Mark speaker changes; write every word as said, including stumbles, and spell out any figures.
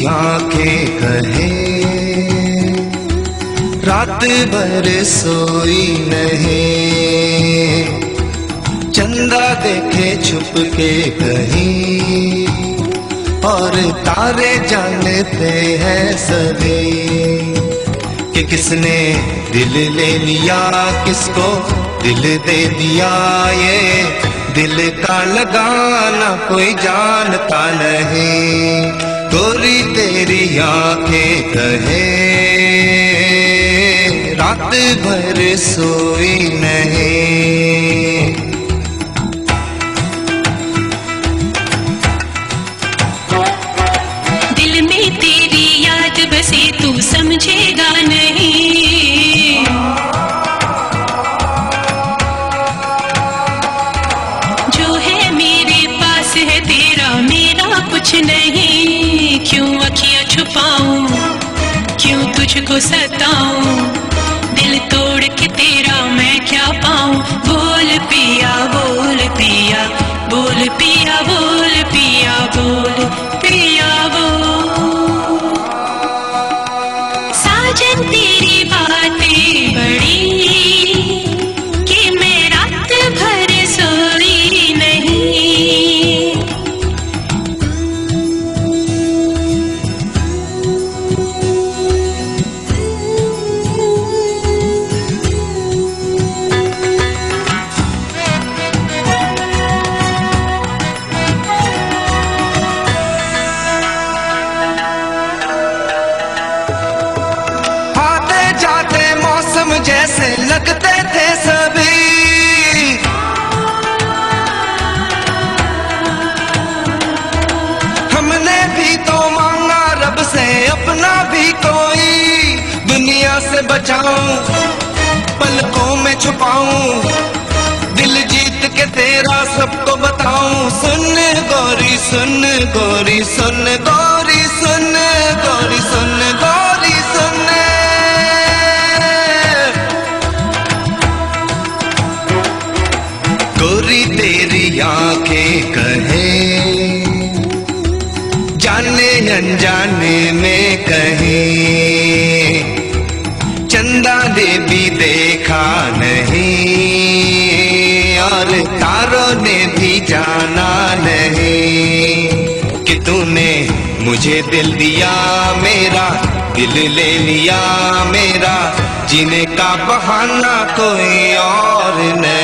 Speaker 1: आंखें कहे रात भर सोई नहीं, चंदा देखे छुप के कहीं और तारे जानते हैं सभी कि किसने दिल ले लिया, किसको दिल दे दिया। ये दिल का लगाना कोई जानता नहीं। गोरी तेरी आंखें कहे रात भर सोई नहीं।
Speaker 2: दिल में तेरी याद बसे तू समझेगा नहीं, जो है मेरे पास है तेरा मेरा कुछ नहीं। क्यों अखियां छुपाऊं, क्यों तुझको सताऊं, दिल तोड़ के तेरा मैं क्या पाऊं। बोल पिया बोल पिया बोल पिया बोल पिया बोल पिया बोल। साजन तेरी बातें बड़ी कि मैं रात भर सोई नहीं।
Speaker 1: जैसे लगते थे सभी हमने भी तो मांगा रब से अपना भी कोई। दुनिया से बचाऊं पलकों में छुपाऊं, दिल जीत के तेरा सबको बताऊं। सुन गोरी सुन गोरी सुन गोरी सुन गोरी सुन गोरी सुन। गोरी तेरी आंखें कहे जाने अनजाने में कहे, चंदा ने भी देखा नहीं और तारों ने भी जाना नहीं कि तूने मुझे दिल दिया मेरा, दिल ले लिया मेरा। जीने का बहाना कोई और नहीं।